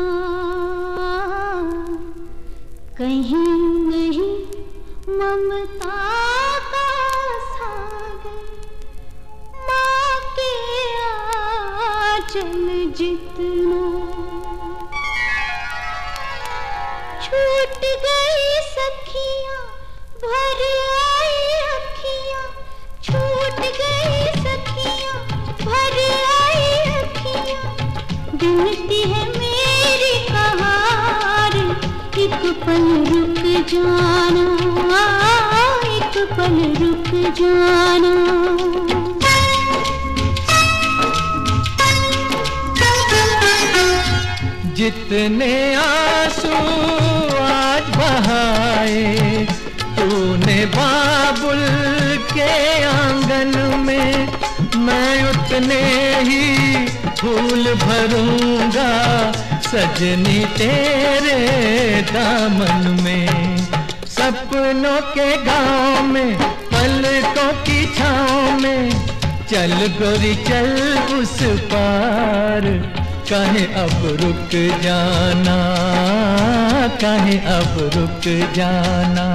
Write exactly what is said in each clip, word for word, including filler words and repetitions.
कहीं नहीं ममता का सागर, माँ के आंचल जितना। छूट गई सखियाँ भर आई अखियाँ, छूट गई सखियाँ भर आई अखियाँ। गिनती है मेरी कहार, एक पल रुक जाना, एक पल रुक जाना। जितने आंसू आज बहाए तूने बाबुल के आंगन में, मैं उतने ही फूल भरूंगा सजनी तेरे दामन में। सपनों के गांव में पलकों की छाँव में, चल गोरी चल उस पार। काहे अब रुक जाना, काहे अब रुक जाना।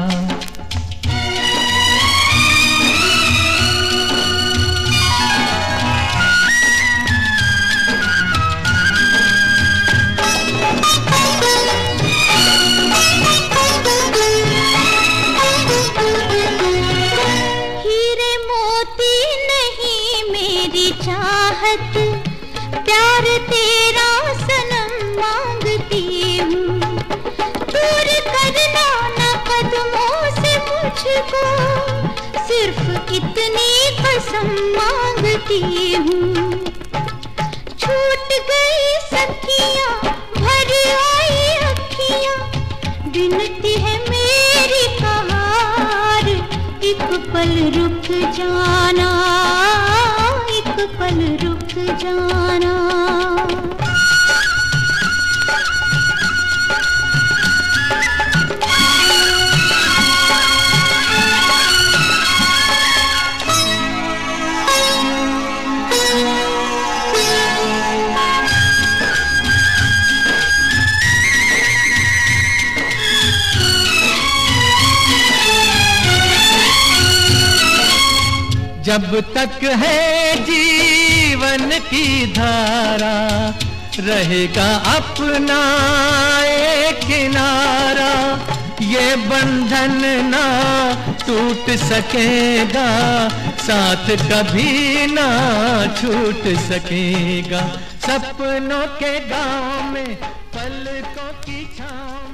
हीरे मोती नहीं मेरी चाहत, प्यार तेरा सनम मांगती हूँ। दूर करना न कदमों से मुझको, सिर्फ इतनी कसम मांगती हूँ। छूट गई सखियाँ भर आई अखियाँ, गिनती है मेरी कहार। एक पल रुक जाना, एक पल रुक जाना। जब तक है जीवन की धारा, रहेगा अपना एक किनारा। ये बंधन ना टूट सकेगा, साथ कभी ना छूट सकेगा। सपनों के गांव में पलकों की छाँव